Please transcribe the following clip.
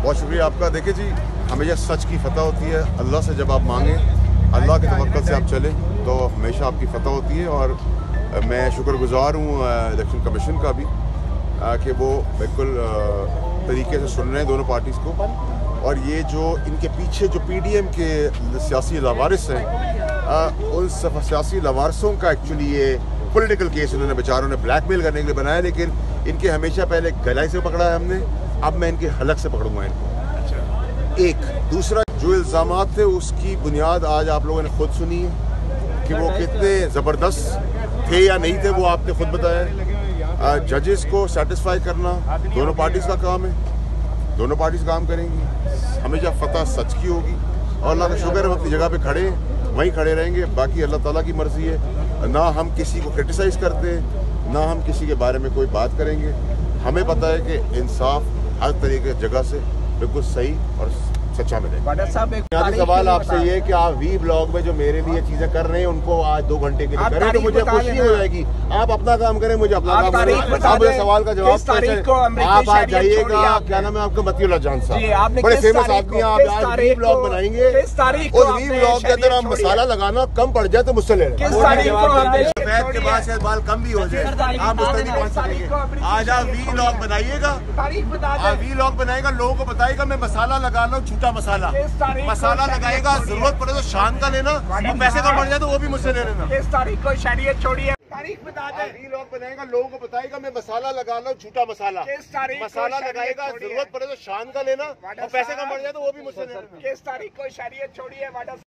बहुत शुक्रिया आपका। देखिए जी, हमेशा सच की फतह होती है। अल्लाह से जब आप मांगें, अल्लाह के तवक्कुल से आप चलें तो हमेशा आपकी फतह होती है। और मैं शुक्रगुजार हूँ इलेक्शन कमीशन का भी कि वो बिल्कुल तरीके से सुन रहे हैं दोनों पार्टीज़ को। और ये जो इनके पीछे जो PDM के सियासी लवारिस हैं, उन सियासी लवारसों का एक्चुअली ये पॉलिटिकल केस उन्होंने बेचारों ने ब्लैकमेल करने के लिए बनाया, लेकिन इनके हमेशा पहले गलाई से पकड़ा है हमने, अब मैं इनके हलक से पकड़ूंगा इनको। एक दूसरा जो इल्ज़ामात थे उसकी बुनियाद आज आप लोगों ने खुद सुनी है कि वो कितने ज़बरदस्त थे या नहीं थे, वो आपने खुद बताया। जजेस को सेटिस्फाई करना दोनों पार्टीज़ का काम है, दोनों पार्टीज़ काम करेंगी, हमेशा फतह सच की होगी। और अल्लाह का शुक्र है हम अपनी जगह पे खड़े हैं, वहीं खड़े रहेंगे। बाकी अल्लाह ताला की मर्ज़ी है, ना हम किसी को क्रिटिसाइज़ करते हैं, ना हम किसी के बारे में कोई बात करेंगे। हमें पता है कि इंसाफ हर तरीके की जगह से बिल्कुल सही और सच्चा मिले। बुनियादी सवाल आपसे ये कि आप वी ब्लॉग में जो मेरे लिए चीजें कर रहे हैं उनको आज 2 घंटे के लिए करें तो मुझे खुशी हो जाएगी। आप अपना काम करें, मुझे अपना काम करें। आप मुझे सवाल का जवाब आप आज जाइएगा, क्या नाम है आपका, मतीउल्लाह जान साहब, बड़े फेमस आदमी। आप आज वी ब्लॉग बनाएंगे, उस वी ब्लॉग के अंदर आप मसाला लगाना कम पड़ जाए तो मुझसे ले लें। सफेद के बाद शायद बाल कम भी हो जाए, आप मुझसे नहीं पहुंच सकेंगे। आज आप वी ब्लॉग बनाइएगा, आप वी ब्लॉग बनाएगा, लोगों को बताएगा मैं मसाला लगा रहा हूँ, झूठा मसाला लगाएगा, जरूरत पड़े तो शान का लेना, और पैसे का बढ़ जाए तो वो भी मुझसे ले लेना। किस तारीख को शरीयत छोड़िए, तारीख बता दे। वी ब्लॉग बनाएगा, लोगों को बताएगा मैं मसाला लगा रहा हूँ, झूठा मसाला। किस तारीख मसाला लगाएगा, जरूरत पड़े तो शान का लेना, और पैसे का बढ़ जाए तो वो भी मुझसे ले लेना। किस तारीख को शरीयत छोड़िए।